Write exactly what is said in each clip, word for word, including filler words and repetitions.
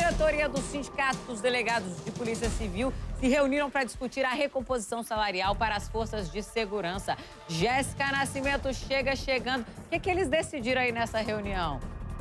diretoria do Sindicato dos Delegados de Polícia Civil se reuniram para discutir a recomposição salarial para as forças de segurança. Jéssica Nascimento chega chegando. O que, que eles decidiram aí nessa reunião?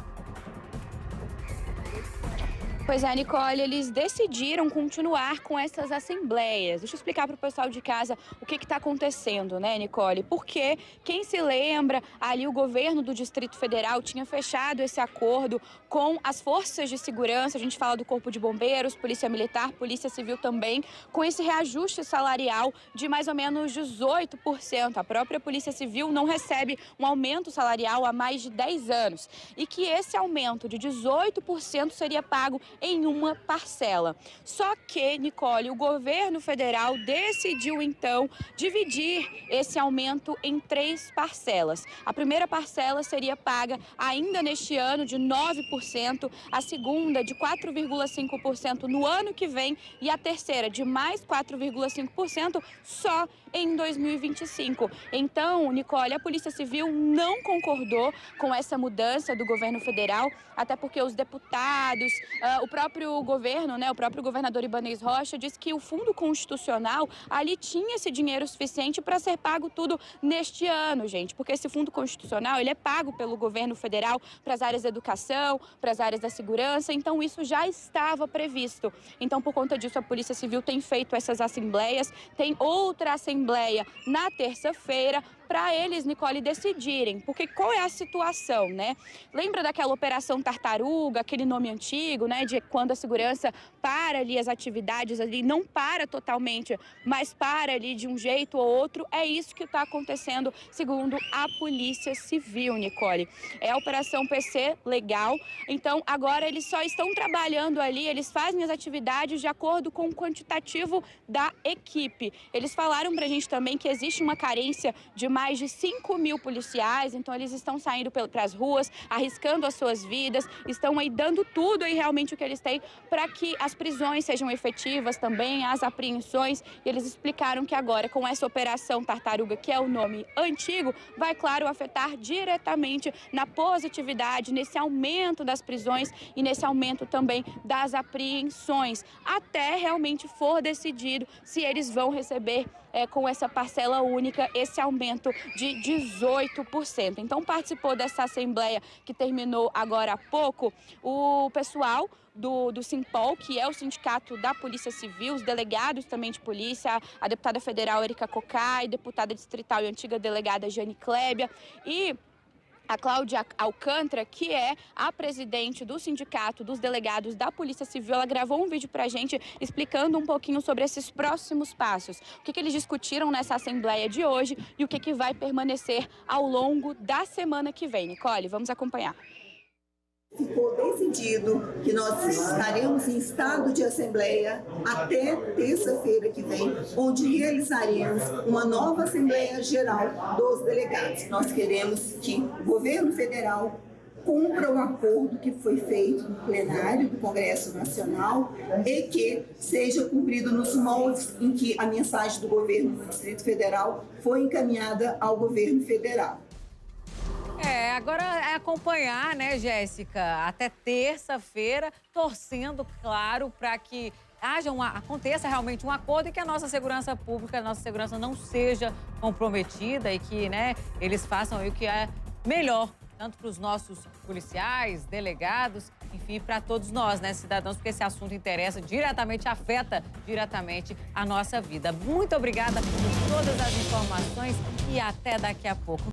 Pois é, Nicole, eles decidiram continuar com essas assembleias. Deixa eu explicar para o pessoal de casa o que está acontecendo, né, Nicole? Porque, quem se lembra, ali o governo do Distrito Federal tinha fechado esse acordo com as forças de segurança, a gente fala do Corpo de Bombeiros, Polícia Militar, Polícia Civil também, com esse reajuste salarial de mais ou menos dezoito por cento. A própria Polícia Civil não recebe um aumento salarial há mais de dez anos. E que esse aumento de dezoito por cento seria pago em uma parcela. Só que, Nicole, o governo federal decidiu, então, dividir esse aumento em três parcelas. A primeira parcela seria paga ainda neste ano de nove por cento, a segunda de quatro vírgula cinco por cento no ano que vem e a terceira de mais quatro vírgula cinco por cento só em dois mil e vinte e cinco. Então, Nicole, a Polícia Civil não concordou com essa mudança do governo federal, até porque os deputados, uh, o próprio governo, né, o próprio governador Ibanez Rocha disse que o Fundo Constitucional ali tinha esse dinheiro suficiente para ser pago tudo neste ano, gente, porque esse Fundo Constitucional ele é pago pelo governo federal para as áreas da educação, para as áreas da segurança, então isso já estava previsto. Então, por conta disso, a Polícia Civil tem feito essas assembleias, tem outra assembleia na terça-feira para eles, Nicole, decidirem, porque qual é a situação, né? Lembra daquela Operação Tartaruga, aquele nome antigo, né, de quando a segurança para ali as atividades ali, não para totalmente, mas para ali de um jeito ou outro? É isso que está acontecendo, segundo a Polícia Civil, Nicole. É a Operação P C legal, então agora eles só estão trabalhando ali, eles fazem as atividades de acordo com o quantitativo da equipe. Eles falaram pra gente também que existe uma carência de mais de cinco mil policiais, então eles estão saindo para as ruas, arriscando as suas vidas, estão aí dando tudo aí realmente o que eles têm para que as prisões sejam efetivas também, as apreensões, e eles explicaram que agora com essa Operação Tartaruga, que é o nome antigo, vai, claro, afetar diretamente na positividade, nesse aumento das prisões e nesse aumento também das apreensões, até realmente for decidido se eles vão receber É, com essa parcela única, esse aumento de dezoito por cento. Então, participou dessa assembleia que terminou agora há pouco o pessoal do, do Simpol, que é o sindicato da Polícia Civil, os delegados também de polícia, a deputada federal Erika Cocai, deputada distrital e antiga delegada Jane Klebia e a Cláudia Alcântara, que é a presidente do Sindicato dos Delegados da Polícia Civil. Ela gravou um vídeo pra gente explicando um pouquinho sobre esses próximos passos. O que, que eles discutiram nessa assembleia de hoje e o que, que vai permanecer ao longo da semana que vem. Nicole, vamos acompanhar. Ficou decidido que nós estaremos em estado de assembleia até terça-feira que vem, onde realizaremos uma nova Assembleia Geral dos Delegados. Nós queremos que o governo federal cumpra o acordo que foi feito no plenário do Congresso Nacional e que seja cumprido nos moldes em que a mensagem do governo do Distrito Federal foi encaminhada ao governo federal. É, agora é acompanhar, né, Jéssica, até terça-feira, torcendo, claro, para que haja uma, aconteça realmente um acordo e que a nossa segurança pública, a nossa segurança não seja comprometida e que, né, eles façam aí o que é melhor, tanto para os nossos policiais, delegados, enfim, para todos nós, né, cidadãos, porque esse assunto interessa diretamente, afeta diretamente a nossa vida. Muito obrigada por todas as informações e até daqui a pouco.